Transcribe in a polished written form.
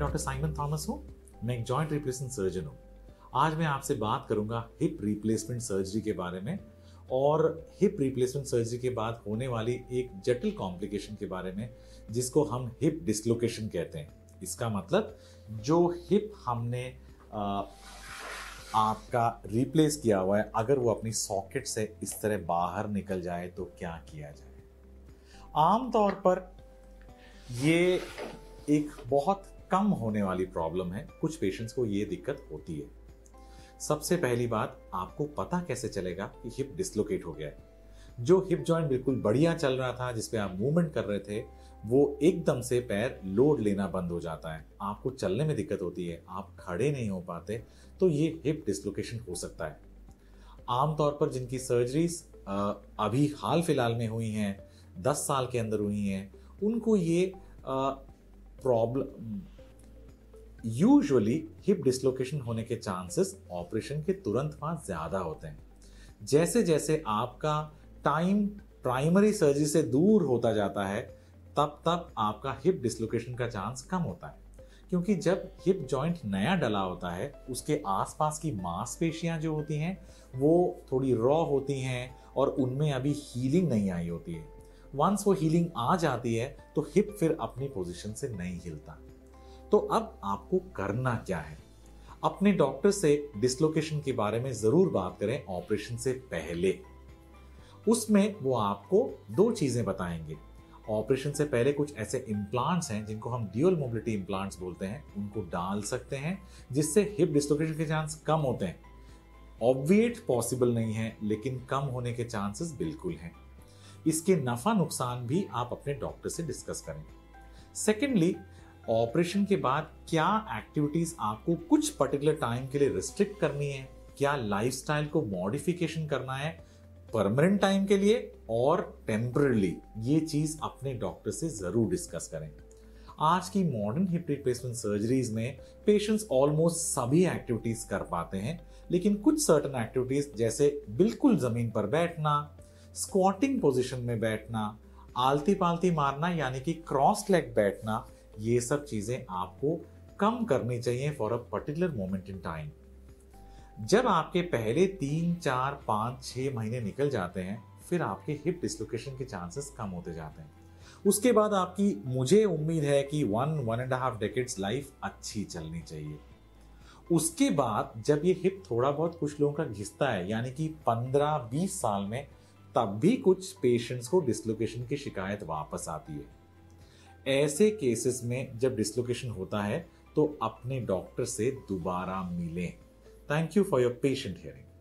Doctor Simon Thomas हूं। मैं एक जॉइंट रिप्लेसमेंट सर्जन हूं। आज मैं आपसे बात करूंगा हिप रिप्लेसमेंट सर्जरी के बारे में और हिप रिप्लेसमेंट सर्जरी के बाद होने वाली एक जटिल कॉम्प्लिकेशन के बारे में जिसको हम हिप डिसलोकेशन कहते हैं। इसका मतलब जो हिप हमने आपका रिप्लेस किया हुआ है, अगर वो अपनी सॉकेट से इस तरह बाहर निकल जाए तो क्या किया जाए। आमतौर पर ये एक बहुत कम होने वाली प्रॉब्लम है। कुछ पेशेंट्स को ये दिक्कत होती है। सबसे पहली बात, आपको पता कैसे चलेगा कि हिप डिसलोकेट हो गया है। जो हिप जॉइंट बिल्कुल बढ़िया चल रहा था, जिसपे आप मूवमेंट कर रहे थे, वो एकदम से पैर लोड लेना बंद हो जाता है, आपको चलने में दिक्कत होती है, आप खड़े नहीं हो पाते, तो ये हिप डिसलोकेशन हो सकता है। आमतौर पर जिनकी सर्जरीज अभी हाल फिलहाल में हुई हैं, 10 साल के अंदर हुई हैं, उनको ये प्रॉब्लम यूजुअली हिप डिसलोकेशन होने के चांसेस ऑपरेशन के तुरंत बाद ज्यादा होते हैं। जैसे जैसे आपका टाइम प्राइमरी सर्जरी से दूर होता जाता है, तब तब आपका हिप डिसलोकेशन का चांस कम होता है, क्योंकि जब हिप जॉइंट नया डला होता है, उसके आसपास की मांसपेशियां जो होती हैं वो थोड़ी रॉ होती हैं और उनमें अभी हीलिंग नहीं आई होती है। वंस वो हीलिंग आ जाती है तो हिप फिर अपनी पोजीशन से नहीं हिलता। तो अब आपको करना क्या है? अपने डॉक्टर से डिसलोकेशन के बारे में जरूर बात करें ऑपरेशन से पहले। उसमें वो आपको 2 चीजें बताएंगे। ऑपरेशन से पहले कुछ ऐसे इम्प्लांट्स हैं जिनको हम ड्यूअल मोबिलिटी इम्प्लांट्स बोलते हैं, उनको डाल सकते हैं जिससे हिप डिसलोकेशन के चांस कम होते हैं। ऑब्विएट पॉसिबल नहीं है, लेकिन कम होने के चांसेस बिल्कुल हैं। इसके नफा नुकसान भी आप अपने डॉक्टर से डिस्कस करें। सेकेंडली, ऑपरेशन के बाद क्या एक्टिविटीज आपको कुछ पर्टिकुलर टाइम के लिए रिस्ट्रिक्ट करनी है, क्या लाइफस्टाइल को मॉडिफिकेशन करना है परमानेंट टाइम के लिए और टेम्पररी, ये चीज अपने डॉक्टर से जरूर डिस्कस करें। आज की मॉडर्न हिप रिप्लेसमेंट सर्जरीज में पेशेंट्स ऑलमोस्ट सभी एक्टिविटीज कर पाते हैं, लेकिन कुछ सर्टेन एक्टिविटीज जैसे बिल्कुल जमीन पर बैठना, स्क्वाटिंग पोजीशन में बैठना, आलती पालती मारना यानी कि क्रॉस लेग बैठना, ये सब चीजें आपको कम करनी चाहिए for a particular moment in time. जब आपके पहले 3, 4, 5, 6 महीने निकल जाते हैं, फिर आपके हिप डिसलोकेशन के चांसेस कम होते जाते हैं। उसके बाद आपकी, मुझे उम्मीद है कि 1.5 डेकेड्स लाइफ अच्छी चलनी चाहिए। उसके बाद जब ये हिप थोड़ा बहुत कुछ लोगों का घिसता है, यानी कि 15-20 साल में, तब भी कुछ पेशेंट्स को डिसलोकेशन की शिकायत वापस आती है। ऐसे केसेस में जब डिसलोकेशन होता है तो अपने डॉक्टर से दोबारा मिलें। Thank you for your patient hearing.